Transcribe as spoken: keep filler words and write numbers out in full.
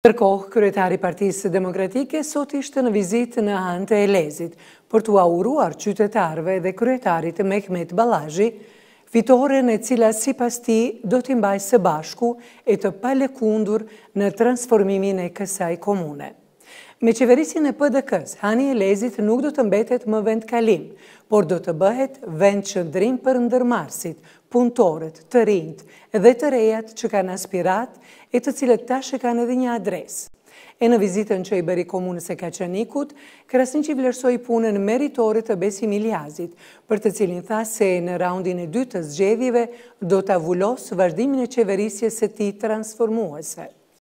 Ndërkohë, kryetari i Partisë Demokratike sot ishte në vizitë në anë të Elezit për t'u auruar qytetarëve dhe kryetarit Mehmet Ballaxhi fitoren e cila sipas tij do t'i mbajë së bashku e të palëkundur në transformimin e kësaj komune. Me qeverisjen e P D K-s, hani i Elezit nuk do të mbetet më vend kalim, por do të bëhet vend qëndrim për ndërmarrësit, punëtorët, të rinjt dhe të rejat që kanë aspirat e të cilët tash e kanë edhe një adresë. E në vizitën që i bëri komunës e Kaçanikut, Krasinçi vlerësoi punën meritore të Besim Iliazit, për të cilin tha se në raundin e dytë të zgjedhjeve do ta vulosë vazhdimin e qeverisjes së tij transformuese.